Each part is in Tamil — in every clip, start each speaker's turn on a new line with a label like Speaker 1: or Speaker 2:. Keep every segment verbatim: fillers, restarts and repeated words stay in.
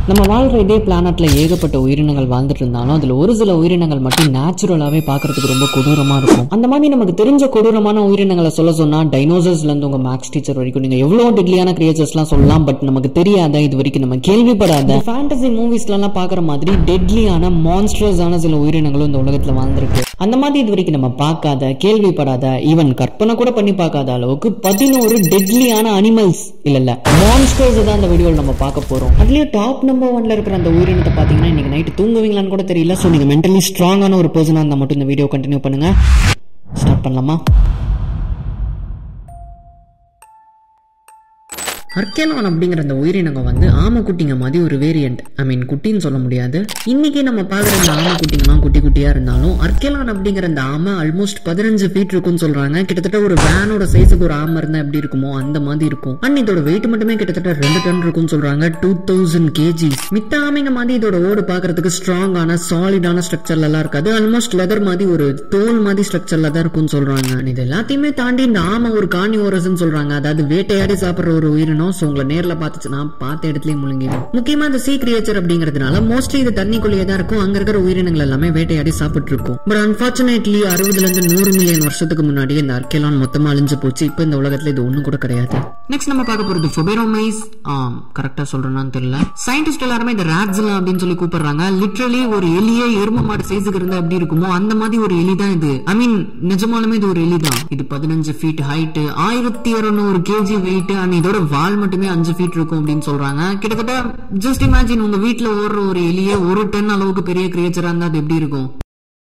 Speaker 1: நம்ம வாழ்ற இதே பிளானட்ல ஏகப்பட்ட உயிரினங்கள் வாழ்ந்துட்டு இருந்தாலும் அதுல ஒரு சில உயிரினங்கள் மட்டும் நேச்சுரலாவே பாக்குறதுக்கு ரொம்ப கொடூரமா இருக்கும். அந்த மாதிரி நமக்கு தெரிஞ்ச கொடூரமான உயிரினங்களை சொல்ல சொன்னா டைனோசர்ஸ்ல இருந்து உங்க மேக்ஸ் டீச்சர் வரைக்கும் நீங்க எவ்வளவு டெட்லியான கிரியேச்சர்ஸ் எல்லாம் சொல்லலாம். பட் நமக்கு தெரியாத, இது வரைக்கும் நம்ம கேள்விப்படாத ஃபேண்டசி மூவிஸ்ல எல்லாம் பாக்குற மாதிரி டெட்லியான மான்ஸ்டர்ஸான சில உயிரினங்களும் இந்த உலகத்துல வாழ்ந்திருக்கு. அந்த மாதிரி இது வரைக்கும் நம்ம பார்க்காத, கேள்விப்படாத, ஈவன் கற்பனை கூட பண்ணி பார்க்காத அளவுக்கு பதினோரு டெட்லியான அனிமல்ஸ் இல்ல இல்ல மான்ஸ்டர்ஸ் தான் அந்த வீடியோல நம்ம பார்க்க போறோம். அதுலயும் டாப் நம்பர் ஒன்ல இருக்கிற அந்த உயிரினத்தை பாத்தீங்கன்னா இன்னைக்கு நைட் தூங்குவீங்களான்னு கூட தெரியல. சோ நீங்க மென்டலி ஸ்ட்ராங்கான ஒரு பர்சனா இருந்தா மட்டும் இந்த வீடியோ கண்டினியூ பண்ணுங்க. ஸ்டார்ட் பண்ணலாமா? அர்கேலான் அப்படிங்கிற அந்த உயிரினங்க வந்து ஆமை குட்டிங்க மாதிரி ஒரு வேரியன்ட். ஐ மீன் குட்டின்னு சொல்ல முடியாது. இன்னைக்கு நம்ம பாக்குற இந்த ஆமை குட்டிங்கலாம் குட்டி குட்டியா இருந்தாலும் அர்கேலான் அப்படிங்கிற அந்த ஆமை ஆல்மோஸ்ட் பதினஞ்சு ஃபீட் இருக்கும்னு சொல்றாங்க. கிட்டத்தட்ட ஒரு வேனோட சைஸுக்கு ஒரு ஆமை இருந்தா எப்படி இருக்குமோ அந்த மாதிரி இருக்கும். அண்ட் இதோட வெயிட் மட்டுமே கிட்டத்தட்ட ரெண்டு டன் இருக்கும்னு சொல்றாங்க. Two thousand KG. மித்த ஆமைங்க மாதிரி இதோட ஓடு பாக்குறதுக்கு ஸ்ட்ராங்கான சாலிடான ஸ்ட்ரக்சர்ல எல்லாம் இருக்காது. ஆல்மோஸ்ட் லெதர் மாதிரி ஒரு தோல் மாதிரி ஸ்ட்ரக்சர்ல தான் இருக்கும்னு சொல்றாங்க. இது எல்லாத்தையுமே தாண்டி இந்த ஆமை ஒரு கார்னிவோரஸ் சொல்றாங்க. அதாவது வேட்டையாடி சாப்பிடுற ஒரு உயிரினம். உங்களை நேர்ல பாத்துச்சுன்னா பார்த்த இடத்துலயே முழுங்கிடும். முக்கியமா இந்த சீ கிரியேச்சர் அப்படிங்கறதுனால மோஸ்ட்லி இது தண்ணிக்குள்ளேயே தான் இருக்கும். அங்க இருக்கிற உயிரினங்கள் எல்லாமே வேட்டையாடி சாப்பிட்டு இருக்கும். பட் அன்பார்ச்சுனேட்லி அறுபதுல இருந்து நூறு மில்லியன் வருஷத்துக்கு முன்னாடி இந்த அர்கேலான் மொத்தமா அழிஞ்சு போச்சு. இப்ப இந்த உலகத்துல இது ஒண்ணு கூட கிடையாது. நெக்ஸ்ட் நம்ம பார்க்க போறது ஃபொபெரோமைஸ். ஆம், கரெக்டா சொல்றேன்னு தெரியல. சயின்டிஸ்ட் எல்லாருமே இந்த ராட்ஸிலா அப்படின்னு சொல்லி கூப்பிடுறாங்க. லிட்டரலி ஒரு எலியே எரும மாடு சைஸுக்கு இருந்தா எப்படி இருக்குமோ அந்த மாதிரி ஒரு எலி தான் இது. ஐ மீன் நிஜமாலுமே இது ஒரு எலி தான். இது பதினஞ்சு ஃபீட் ஹைட், ஆயிரத்தி இருநூறு கேஜி வெயிட். அண்ட் இதோட வால் மட்டுமே அஞ்சு ஃபீட் இருக்கும் அப்படின்னு சொல்றாங்க. கிட்டத்தட்ட ஜஸ்ட் இமேஜின் உங்க வீட்டுல ஓடுற ஒரு எலியே ஒரு டன் அளவுக்கு பெரிய கிரியேச்சரா இருந்தா அது எப்படி இருக்கும்?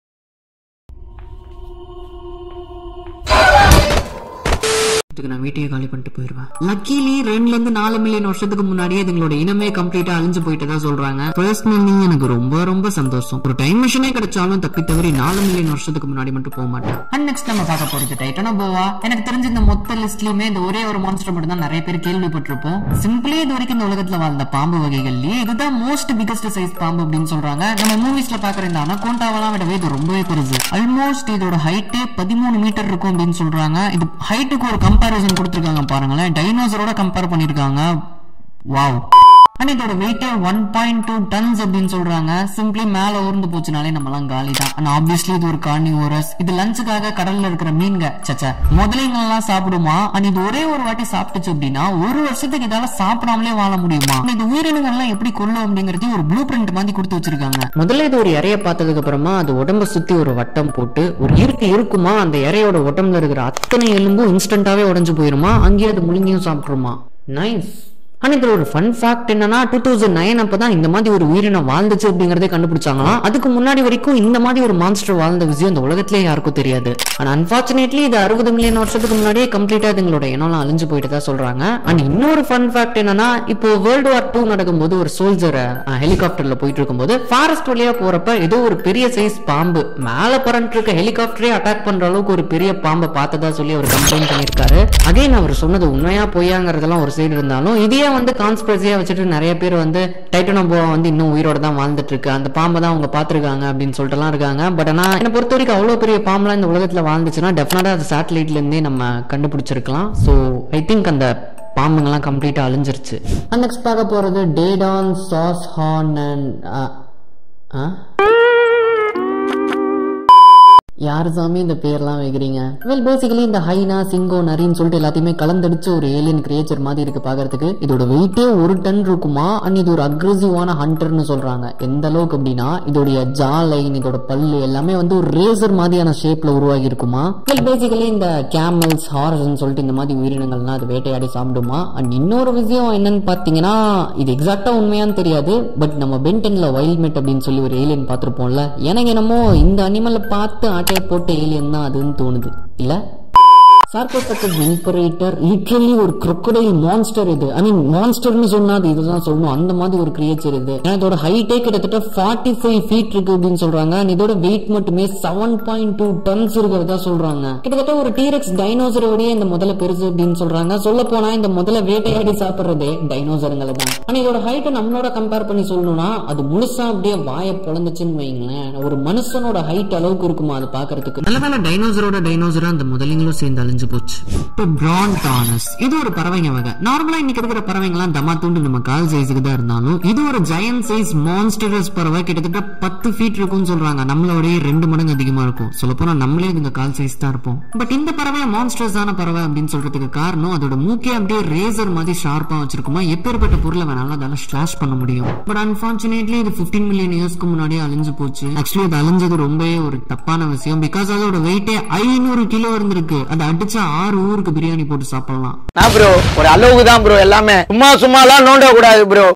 Speaker 1: நான் வீட்டையே காலி பண்ணிட்டு போயிருவேன். லக்கிலி ரெண்டுல இருந்து நாலு மில்லியன் வருஷத்துக்கு முன்னாடியே இதுங்களோட இனமே கம்ப்ளீட்டா அழிஞ்சு போயிட்டதா சொல்றாங்க. பர்சனலி எனக்கு ரொம்ப ரொம்ப சந்தோஷம். ஒரு டைம் மிஷினே கிடைச்சாலும் தப்பி தவறி நாலு மில்லியன் வருஷத்துக்கு முன்னாடி மட்டும் போக மாட்டேன். அண்ட் நெக்ஸ்ட் நம்ம பார்க்க போறது டைட்டானோபோவா. எனக்கு தெரிஞ்ச இந்த மொத்த லிஸ்ட்லயுமே இந்த ஒரே ஒரு மான்ஸ்டர் மட்டும் தான் நிறைய பேர் கேள்விப்பட்டிருப்போம். சிம்பிளி இது வரைக்கும் இந்த உலகத்துல வாழ்ந்த பாம்பு வகைகள்லயே இதுதான் மோஸ்ட் பிகஸ்ட் சைஸ் பாம்பு அப்படின்னு சொல்றாங்க. நம்ம மூவிஸ்ல பாக்குற இந்த அனகோண்டாவெல்லாம் விடவே இது ரொம்பவே பெருசு. ஆல்மோஸ்ட் இதோட ஹைட்டே பதிமூணு மீட்டர் இருக்கும் அப்படின்னு சொல்றாங்க. இது ஹைட்டுக்கு ஒரு கம்பேர் கொடுத்திருக்காங்க பாருங்களேன். டைனோசரோட கம்பேர் பண்ணிருக்காங்க. வாவ். அண்ட் இதோட weight one point two tons அப்படின்னு சொல்றாங்க. சிம்பிளி மேல ஊர்ந்து போச்சுனாலே நம்மலாம் காலி தான். அண்ட் ஆப்வியஸ்லி இது ஒரு கார்னிவோரஸ். இது லஞ்சுக்காக கடல்ல இருக்கிற மீன்க சச்சா முதலைங்கெல்லாம் சாப்பிடுமா. அண்ட் இது ஒரே ஒரு வாட்டி சாப்பிட்டுச்சு அப்படின்னா ஒரு வருஷத்துக்கு இதால சாப்பிடாமலே வாழ முடியுமா. இது உயிரினங்கள் எல்லாம் எப்படி கொள்ளும் அப்படிங்கறது ஒரு ப்ளூ பிரிண்ட் மாதிரி கொடுத்து வச்சிருக்காங்க. முதல்ல இது ஒரு இறைய பார்த்ததுக்கு அப்புறமா அது உடம்ப சுத்தி ஒரு வட்டம் போட்டு ஒரு இருக்கு இருக்குமா அந்த இறையோட உடம்புல இருக்கிற அத்தனை எலும்பும் இன்ஸ்டன்டாவே உடஞ்சு போயிருமா. அங்கேயே அது முழுங்கியும் சாப்பிட்டுருமா. நைஸ். ஆனா இதுல ஒரு ஃபன் ஃபேக்ட் என்னன்னா டூ தௌசண்ட் நைன் அப்பதான் இந்த மாதிரி ஒரு உயிரினம் வாழ்ந்துச்சு அப்படிங்கறதே கண்டுபிடிச்சாங்களாம். அதுக்கு முன்னாடி வரைக்கும் இந்த மாதிரி ஒரு மான்ஸ்டர் வாழ்ந்த விஷயம் இந்த உலகத்திலே யாருக்கும் தெரியாது. ஆனா அன்பார்ச்சுனேட்லி இது அறுபது மில்லியன் வருஷத்துக்கு முன்னாடியே கம்ப்ளீட்டா இதுங்களோட இனம்லாம் அழிஞ்சு போயிட்டு சொல்றாங்க. அண்ட் இன்னொரு ஃபன் ஃபேக்ட் என்னன்னா இப்போ வேர்ல்டு வார் டூ நடக்கும்போது ஒரு சோல்ஜர் ஹெலிகாப்டர்ல போயிட்டு இருக்கும்போது ஃபாரஸ்ட் வழியா போறப்ப ஏதோ ஒரு பெரிய சைஸ் பாம்பு மேல பறந்து இருக்க ஹெலிகாப்டரே அட்டாக் பண்ற அளவுக்கு ஒரு பெரிய பாம்பை பார்த்ததா சொல்லி அவர் கம்ப்ளைண்ட் பண்ணிருக்காரு. அகைன் அவர் சொன்னது உண்மையா பொய்யாங்கிறதெல்லாம் ஒரு சைடு இருந்தாலும் இதே வந்து கான்ஸ்பிரசியா வச்சுட்டு நிறைய பேர் வந்து டைட்டானோபோவா வந்து இன்னும் உயிரோட தான் வாழ்ந்துட்டு இருக்கு, அந்த பாம்பை தான் அவங்க பாத்துருக்காங்க அப்படின்னு சொல்லிட்டு எல்லாம் இருக்காங்க. பட் ஆனா என்ன பொறுத்த வரைக்கும் அவ்வளவு பெரிய பாம்பெல்லாம் இந்த உலகத்துல வாழ்ந்துச்சுன்னா டெஃபினட்டா அது சேட்டலைட்ல இருந்தே நம்ம கண்டுபிடிச்சிருக்கலாம். ஸோ ஐ திங்க் அந்த பாம்புங்கெல்லாம் கம்ப்ளீட்டா அழிஞ்சிருச்சு. நெக்ஸ்ட் பார்க்க போறது டேடான் சாஸ் ஹார்ன் அண்ட் யாரு சாமி இந்த பேர்லாம் வைக்கிறீங்க? வெல் பேசிக்கலி இந்த ஹைனா சிங்கோ நரின்னு சொல்லிட்டு எல்லாத்தையுமே கலந்தடிச்சு ஒரு ஏலியன் கிரியேச்சர் மாதிரி இருக்கு பாக்குறதுக்கு. இதோட வெயிட்டே ஒரு டன் இருக்குமா. அண்ட் இது ஒரு அக்ரெசிவான ஹண்டர்னு சொல்றாங்க. எந்த அளவுக்கு அப்படின்னா இதோடைய ஜா லைன் இதோட பல்லு எல்லாமே வந்து ஒரு ரேசர் மாதிரியான ஷேப்ல உருவாகி இருக்குமா. வெல் பேசிக்கலி இந்த கேமல்ஸ் ஹார்ஸ்ன்னு சொல்லிட்டு இந்த மாதிரி உயிரினங்கள்லாம் அது வேட்டையாடி சாப்பிடுமா. அண்ட் இன்னொரு விஷயம் என்னன்னு பாத்தீங்கன்னா இது எக்ஸாக்டா உண்மையான்னு தெரியாது. பட் நம்ம பென்டன்ல வைல்ட் மெட் அப்படின்னு சொல்லி ஒரு ஏலியன் பாத்திருப்போம்ல. எனக்கு என்னமோ இந்த அனிமலை பார்த்து போட்ட ஏலியன் தான் அதுன்னு தோணுது இல்ல. சார்கோபத்தஸ் இம்பரேட்டர் லிட்டரலி ஒரு crocodile மான்ஸ்டர் இது. ஐ மீன் மான்ஸ்டர்னு சொன்னா அது இதுதான் சொல்லணும். அந்த மாதிரி ஒரு கிரியேச்சர் இது. இதோட ஹைட்டே கிட்டத்தட்ட ஃபார்ட்டி ஃபைவ் ஃபீட் இருக்கு அப்படின்னு சொல்றாங்க. இதோட வெயிட் மட்டுமே செவன் பாயிண்ட் டூ டன்ஸ் இருக்கிறதா சொல்றாங்க. கிட்டத்தட்ட ஒரு டீரெக்ஸ் டைனோசரோடய இந்த முதல்ல பெருசு அப்படின்னு சொல்றாங்க. சொல்ல போனா இந்த முதல்ல வேட்டையாடி சாப்பிடுறதே டைனோசருங்களை தான். ஆனா இதோட ஹைட்டை நம்மளோட கம்பேர் பண்ணி சொல்லணும்னா அது முழுசா அப்படியே வாய பொழந்துச்சுன்னு வைங்களேன். ஒரு மனுஷனோட ஹைட் அளவுக்கு இருக்குமா அது பாக்குறதுக்கு. நல்ல வேலை டைனோசரோட டைனோசரா அந்த முதலைங்களும் சேர்ந்தாலும் அழிஞ்சு போச்சு. இப்போ பிரான்டானஸ், இது ஒரு பறவைங்க வகை. நார்மலா இன்னைக்கு இருக்கிற பறவைங்கலாம் தமா தூண்டு நம்ம கால் சைஸுக்கு தான் இருந்தாலும் இது ஒரு ஜெயண்ட் சைஸ் மான்ஸ்டரஸ் பறவை. கிட்டத்தட்ட பத்து ஃபீட் இருக்கும்னு சொல்றாங்க. நம்மளோட ரெண்டு மடங்கு அதிகமா இருக்கும். சொல்ல போனா நம்மளே இந்த கால் சைஸ் தான் இருப்போம். பட் இந்த பறவை மான்ஸ்டர்ஸான பறவை அப்படின்னு சொல்றதுக்கு காரணம் அதோட மூக்கே அப்படியே ரேசர் மாதிரி ஷார்ப்பா வச்சிருக்குமா. எப்பேற்பட்ட பொருளை வேணாலும் அதால ஸ்லாஷ் பண்ண முடியும். பட் அன்பார்ச்சுனேட்லி இது பிப்டீன் மில்லியன் இயர்ஸ்க்கு முன்னாடியே அழிஞ்சு போச்சு. ஆக்சுவலி அது அழிஞ்சது ரொம்பவே ஒரு தப்பான விஷயம். பிகாஸ் அதோட வெயிட்டே ஐநூறு கிலோ இருந்திருக்கு. அதை அடிச்சா ஆறு ஊருக்கு பிரியாணி போட்டு சாப்பிடலாம்.
Speaker 2: ஒரு அளவுக்கு தான் ப்ரோ, எல்லாமே சும்மா சும்மா எல்லாம் நோண்ட கூடாது ப்ரோ.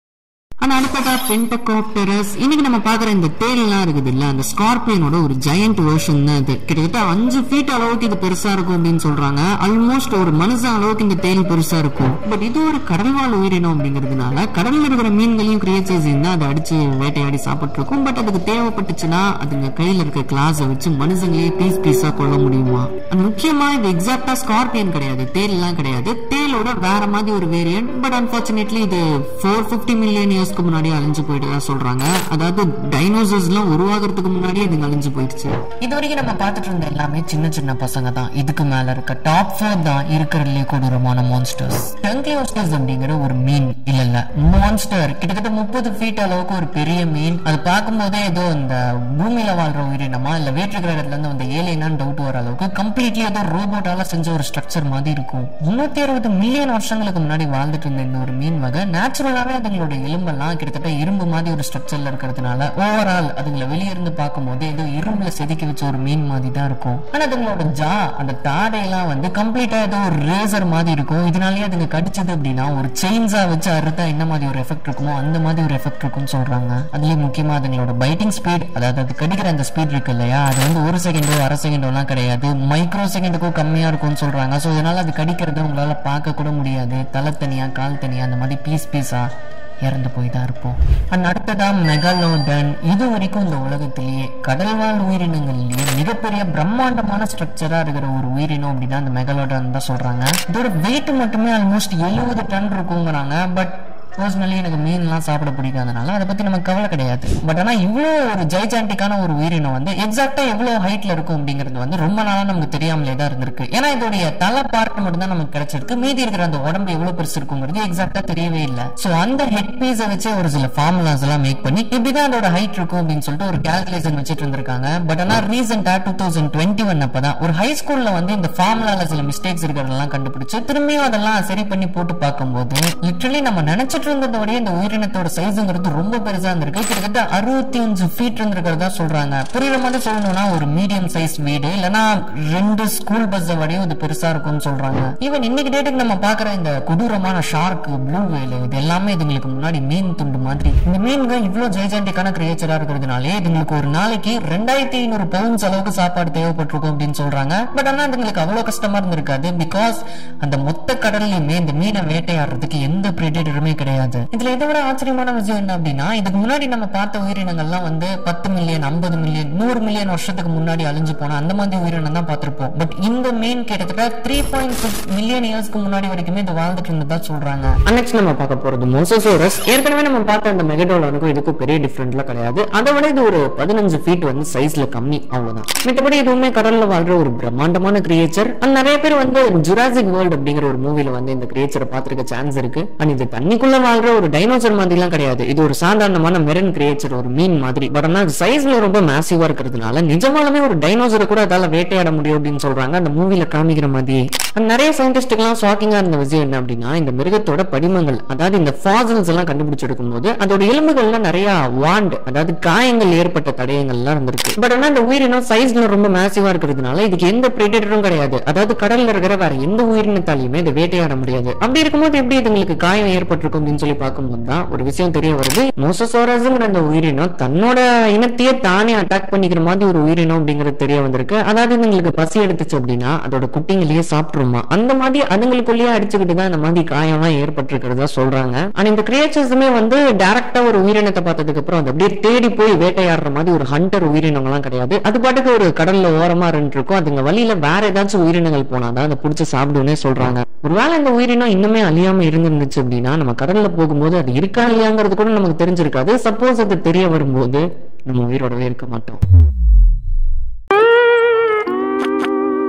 Speaker 1: ஆனா அடுத்ததா பென்டகாப்டரஸ். இன்னைக்கு நம்ம பாக்குற இந்த தேல் எல்லாம் இருக்குது இல்ல, அந்த ஸ்கார்பியனோட ஒரு ஜெயண்ட் வெர்ஷன் தான் இது. கிட்டத்தட்ட அஞ்சு ஃபீட் அளவுக்கு இது பெருசா இருக்கும் அப்படின்னு சொல்றாங்க. ஆல்மோஸ்ட் ஒரு மனுஷன் அளவுக்கு இந்த தேல் பெருசா இருக்கும். பட் இது ஒரு கடல்வாழ் உயிரினம் அப்படிங்கிறதுனால கடல்ல இருக்கிற மீன்களையும் கிரியேச்சர்ஸ் இருந்தா அதை அடிச்சு வேட்டையாடி சாப்பிட்டு இருக்கும். பட் அதுக்கு தேவைப்பட்டுச்சுன்னா அதுங்க கையில இருக்க கிளாஸை வச்சு மனுஷங்களே பீஸ் பீஸா கொள்ள முடியுமா. முக்கியமா இது எக்ஸாக்டா ஸ்கார்பியன் கிடையாது, தேல் எல்லாம் கிடையாது. தேலோட வேற மாதிரி ஒரு வேரியன்ட். பட் அன்பார்ச்சுனேட்லி இது ஃபோர் பிப்டி மில்லியன் இயர்ஸ் முன்னாடி அழிஞ்சு போயிட்டு சொல்றாங்க. அதாவது டைனோசர்ஸ் எல்லாம் உருவாகிறதுக்கு முன்னாடியே இது அழிஞ்சு போயிடுச்சு. இது வரைக்கும் நம்ம பார்த்துட்டு இருந்த எல்லாமே சின்ன சின்ன பசங்க தான். இதுக்கு மேல இருக்க டாப் ஃபோர் தான் இருக்கிறதுலே கொடூரமான மான்ஸ்டர்ஸ். டங்கியோஸ்டர்ஸ் அப்படிங்கிற ஒரு மீன் இல்ல இல்ல மான்ஸ்டர் கிட்டத்தட்ட முப்பது ஃபீட் அளவுக்கு ஒரு பெரிய மீன். அது பார்க்கும் போதே ஏதோ இந்த பூமியில வாழ்ற உயிரினமா இல்ல வேற்று கிரகத்துல இருந்து வந்து ஏலியனான்னு டவுட் வர அளவுக்கு கம்ப்ளீட்லி ஏதோ ரோபோட்டால செஞ்ச ஒரு ஸ்ட்ரக்சர் மாதிரி இருக்கும். முன்னூத்தி அறுபது மில்லியன் வருஷங்களுக்கு முன்னாடி வாழ்ந்துட்டு இருந்த இந்த ஒரு மீன் வகை நேச்சுரலாவே அதுங்களோட எலும்பெல்லாம் கிட்டத்தட்ட இரும்பு மாதிரி ஒரு ஸ்ட்ரக்சர்ல இருக்கிறதுனால ஓவரால் அதுங்களை வெளியிருந்து பார்க்கும் போது ஏதோ இரும்புல செதுக்கி வச்ச ஒரு மீன் மாதிரி தான் இருக்கும். ஆனா அதுங்களோட ஜா அந்த தாடையெல்லாம் வந்து கம்ப்ளீட்டா ஏதோ ஒரு ரேசர் மாதிரி இருக்கும். இதனாலேயே அதுங்க கடிச்சது அப்படின்னா ஒரு செயின்ஸா வச்சு அறுத்தா என்ன மாதிரி ஒரு எஃபெக்ட் இருக்குமோ அந்த மாதிரி ஒரு எஃபெக்ட் இருக்கும்னு சொல்றாங்க. அதுலயே முக்கியமா அதுங்களோட பைட்டிங் ஸ்பீட், அதாவது அது கடிக்கிற அந்த ஸ்பீட் இருக்கு இல்லையா, அது வந்து ஒரு செகண்டோ அரை செகண்டோ எல்லாம் கிடையாது, மைக்ரோ செகண்டுக்கும் கம்மியா இருக்கும்னு சொல்றாங்க. சோ இதனால அது கடிக்கிறத உங்களால பார்க்க கூட முடியாது. தலை தனியா கால் தனியா அந்த மாதிரி பீஸ் பீஸா இறந்து போய் தான் இருப்போம். அண்ட் அடுத்ததா மெகாலோடன். இது வரைக்கும் இந்த உலகத்திலேயே கடல்வாழ் உயிரினங்கள்லயே மிகப்பெரிய பிரம்மாண்டமான ஸ்ட்ரக்சரா இருக்கிற ஒரு உயிரினம் அப்படின்னா அந்த மெகாலோடன் தான் சொல்றாங்க. இதோட வெயிட் மட்டுமே ஆல்மோஸ்ட் எழுபது டன் இருக்குங்கிறாங்க. பட் பர்சனலி எனக்கு மீன்லாம் சாப்பிட பிடிக்காதனால அதை பத்தி நமக்கு கவலை கிடையாது. பட் ஆனா இவ்வளோ ஒரு ஜைஜாண்டிக்கான ஒரு உயிரினம் வந்து எக்ஸாக்டா எவ்வளவு ஹைட்ல இருக்கும் அப்படிங்கிறது வந்து ரொம்ப நாளா நமக்கு தெரியாமலே தான் இருந்திருக்கு. ஏன்னா இதோடைய தலை பார்ட் மட்டும் தான் நமக்கு கிடைச்சிருக்கு. மீதி இருக்கிற அந்த உடம்பு எவ்வளவு பெருசு இருக்குங்கிறது எக்ஸாக்டா தெரியவே இல்லை. சோ அந்த ஹெட் பீஸை வச்சு ஒரு சில ஃபார்முலாஸ் எல்லாம் மேக் பண்ணி இப்படிதான் அதோட ஹைட் இருக்கும் அப்படின்னு சொல்லிட்டு ஒரு கால்குலேஷன் வச்சுட்டு இருந்திருக்காங்க. பட் ஆனா ரீசெண்டா டூ தௌசண்ட் டுவெண்ட்டி ஒன் அப்பதான் ஒரு ஹை ஸ்கூல்ல வந்து இந்த ஃபார்முலால சில மிஸ்டேக்ஸ் இருக்கிறதெல்லாம் கண்டுபிடிச்சு திரும்பியும் அதெல்லாம் சரி பண்ணி போட்டு பார்க்கும்போது லிட்டரலி நம்ம நினைச்சிட்டு இருந்ததோடய இந்த உயிரினத்தோட சைஸ்ங்கிறது ரொம்ப பெருசா இருந்திருக்கு. கிட்டத்தட்ட அறுபத்தி அஞ்சு ஃபீட் இருந்திருக்கிறதா சொல்றாங்க. புரியுற மாதிரி சொல்லணும்னா ஒரு மீடியம் சைஸ் வீடு இல்லைன்னா ரெண்டு ஸ்கூல் பஸ் வரையும் இது பெருசா இருக்கும்னு சொல்றாங்க. ஈவன் இன்னைக்கு டேட்டுக்கு நம்ம பாக்குற இந்த கொடூரமான ஷார்க், ப்ளூ வேல், இது எல்லாமே இதுங்களுக்கு முன்னாடி மீன் துண்டு மாதிரி. இந்த மீன்கள் இவ்வளவு ஜெய்ஜாண்டிக்கான கிரியேச்சரா இருக்கிறதுனாலே இதுங்களுக்கு ஒரு நாளைக்கு ரெண்டாயிரத்தி ஐநூறு பவுண்ட்ஸ் அளவுக்கு சாப்பாடு தேவைப்பட்டிருக்கும் அப்படின்னு சொல்றாங்க. பட் ஆனா இதுங்களுக்கு அவ்வளவு கஷ்டமா இருந்திருக்காது. பிகாஸ் அந்த மொத்த கடல்லையுமே இந்த மீனை வேட்டையாடுறதுக்கு எந்த பிரெடேட்டருமே கிடையாது. இதுல இதை விட ஆச்சரியமான விஷயம் என்ன அப்படின்னா இதுக்கு முன்னாடி நம்ம பார்த்த உயிரினங்கள்லாம் வந்து பத்து மில்லியன் ஐம்பது மில்லியன் நூறு மில்லியன் வருஷத்துக்கு முன்னாடி அழிஞ்சு போன அந்த மாதிரி உயிரினம் தான் பார்த்திருப்போம். பட் இந்த மீன் கிட்டத்தட்ட த்ரீ பாயிண்ட் சிக்ஸ் மில்லியன் இயர்ஸ்க்கு முன்னாடி வரைக்குமே இது வாழ்ந்துட்டு இருந்ததா சொல்றாங்க. நெக்ஸ்ட் நம்ம பார்க்க போறது மோசோசோரஸ். ஏற்கனவே நம்ம பார்த்த அந்த மெகடோலானுக்கும் இதுக்கும் பெரிய டிஃபரெண்ட்லாம் கிடையாது. அதை விட இது ஒரு பதினஞ்சு ஃபீட் வந்து சைஸ்ல கம்மி, அவ்வளவுதான். மற்றபடி இதுவுமே கடல்ல வாழ்ற ஒரு பிரம்மாண்டமான கிரியேச்சர். நிறைய பேர் வந்து ஜுராசிக் வேர்ல்ட் அப்படிங்கிற ஒரு மூவில வந்து இந்த கிரியேச்சரை பார்த்திருக்க சான்ஸ் இருக்கு. அண்ட் இது தண்ணிக்குள்ள வாழ்ற ஒரு டைனோசர் மாதிரி எல்லாம் கிடையாது. இது ஒரு சாதாரணமான மெரன் கிரியேச்சர், ஒரு மீன் மாதிரி. பட் ஆனா சைஸ்ல ரொம்ப மேசிவா இருக்கிறதுனால நிஜமாலுமே ஒரு டைனோசரை கூட அதால வேட்டையாட முடியும் அப்படின்னு சொல்றாங்க அந்த மூவில காமிக்கிற மாதிரி. நிறைய சயின்டிஸ்டுக்கு எல்லாம் ஷாக்கிங்கா இருந்த விஷயம் என்ன அப்படின்னா இந்த மிருகத்தோட படிமங்கள், அதாவது இந்த ஃபாசில்ஸ் எல்லாம் கண்டுபிடிச்செடுக்கும் போது அதோட எலும்புகள்ல நிறைய வாண்ட், அதாவது காயங்கள் ஏற்பட்ட தடயங்கள் எல்லாம் இருந்திருக்கு. பட் ஆனா இந்த உயிரினம் சைஸ்ல ரொம்ப மேசிவா இருக்கிறதுனால இதுக்கு எந்த பிரெடேட்டரும் கிடையாது. அதாவது கடல்ல இருக்கிற வேற எந்த உயிரினத்தாலையுமே இதை வேட்டையாட முடியாது. அப்படி இருக்கும்போது எப்படி இதுங்களுக்கு காயம் ஏற்பட்டிருக்கும் அப்படின்னு சொல்லி பார்க்கும்போது தான் ஒரு விஷயம் தெரிய வருது. மோசோசோரஸ்ங்கிற அந்த உயிரினம் தன்னோட இனத்தையே தானே அட்டாக் பண்ணிக்கிற மாதிரி ஒரு உயிரினம் அப்படிங்கிறது தெரிய வந்திருக்கு. அதாவது இதுங்களுக்கு பசி எடுத்துச்சு அப்படின்னா அதோட குட்டிங்களையே சாப்பிட்டுருமா, அந்த மாதிரி அதுங்களுக்குள்ளேயே அடிச்சுக்கிட்டு தான் இந்த மாதிரி காயம்லாம் ஏற்பட்டிருக்கிறதா சொல்றாங்க. ஆனா இந்த கிரியேச்சர்ஸுமே வந்து டைரக்டா ஒரு உயிரினத்தை பார்த்ததுக்கு அப்புறம் அது அப்படியே தேடி போய் வேட்டையாடுற மாதிரி ஒரு ஹண்டர் உயிரினங்கள் எல்லாம் கிடையாது. அது பாட்டுக்கு ஒரு கடல்ல ஓரமா ரெண்டு இருக்கும். அதுங்க வழியில வேற ஏதாச்சும் உயிரினங்கள் போனாதான் அதை பிடிச்சி சாப்பிடுன்னு சொல்றாங்க. ஒருவேளை இந்த உயிரினம் இன்னுமே அழியாம இருந்துருந்துச்சு அப்படின்னா நம்ம கடல்ல போகும்போது அது இருக்கா இல்லையாங்கிறது கூட நமக்கு தெரிஞ்சிருக்காது. சப்போஸ் அது தெரிய வரும்போது நம்ம உயிரோடவே இருக்க மாட்டோம்.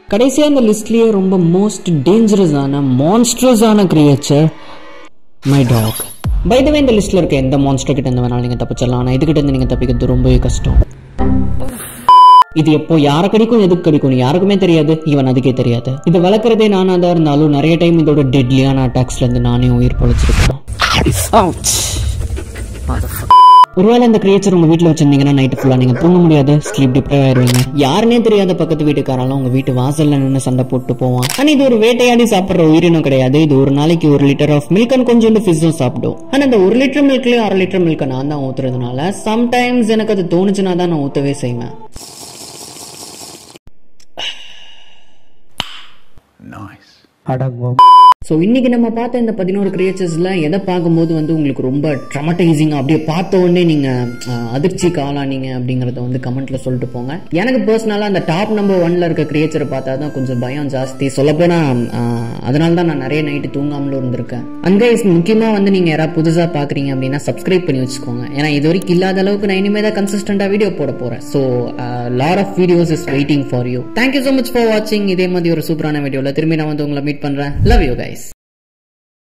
Speaker 1: கடைசியா இந்த லிஸ்ட்லயே ரொம்ப மோஸ்ட் டேஞ்சரஸான மான்ஸ்ட்ரஸான creature my dog. By the way இந்த லிஸ்ட்ல இருக்க எந்த மான்ஸ்டர் கிட்ட இருந்து வேணாலும் நீங்க தப்பிச்சிடலாம். ஆனா இதுகிட்ட இருந்து நீங்க தப்பிக்கிறது ரொம்பவே கஷ்டம். இது எப்போ யார கடிக்கும் எதுக்கு கடிக்கும் யாருக்குமே தெரியாது, ஈவன் அதுக்கே தெரியாது. இதை வளர்க்கறதே நானா தான் இருந்தாலும் நிறைய டைம் இதோட டெட்லியான அட்டாக்ஸ்ல இருந்து நானே உயிர் பொழைச்சிருக்கேன். ஒருவேளை இந்த கிரியேச்சர் உங்க வீட்டுல வச்சிருந்தீங்கன்னா நைட்டு ஃபுல்லா நீங்க தூங்க முடியாது, ஸ்லீப் டிப்ரைவ் ஆயிருவீங்க. யாருன்னே தெரியாத பக்கத்து வீட்டுக்காராலும் உங்க வீட்டு வாசல்ல நின்று சண்டை போட்டு போவான். ஆனா இது ஒரு வேட்டையாடி சாப்பிடுற உயிரினம் கிடையாது. இது ஒரு நாளைக்கு ஒரு லிட்டர் ஆஃப் மில்க் அண்ட் கொஞ்சோண்டு ஃபிஷ்ஷும் சாப்பிடும். ஆனா இந்த ஒரு லிட்டர் மில்க்லயும் அரை லிட்டர் மில்க் நான் தான் ஊத்துறதுனால சம்டைம்ஸ் எனக்கு அது தோணுச்சுன்னா தான் நான் ஊத்தவே செய்வேன். ஸோ இன்னைக்கு நம்ம பார்த்த இந்த பதினோரு கிரியேச்சர்ஸ்ல எதை பார்க்கும்போது வந்து உங்களுக்கு ரொம்ப ட்ரமடைசிங்கா அப்படியே பார்த்த உடனே நீங்க அதிர்ச்சிக்கு ஆளானீங்க அப்படிங்கறத வந்து கமெண்ட்ல சொல்லிட்டு போங்க. எனக்கு பர்சனலா அந்த டாப் நம்பர் ஒன்ல இருக்க கிரியேச்சரை பார்த்தா தான் கொஞ்சம் பயம் ஜாஸ்தி. சொல்ல போனா அதனால தான் நான் நிறைய நைட்டு தூங்காமலும் இருந்திருக்கேன். அண்ட் கைஸ் முக்கியமா வந்து நீங்க யாராவது புதுசா பாக்குறீங்க அப்படின்னா சப்ஸ்கிரைப் பண்ணி வச்சுக்கோங்க. ஏன்னா இது வரைக்கும் இல்லாத அளவுக்கு நான் இனிமே தான் கன்சிஸ்டன்டா வீடியோ போட போறேன். So lot of videos is waiting for you. Thank you so much for வாட்சிங். இதே மாதிரி ஒரு சூப்பரான வீடியோல திரும்பி நான் வந்து உங்களை மீட் பண்றேன். Love you guys.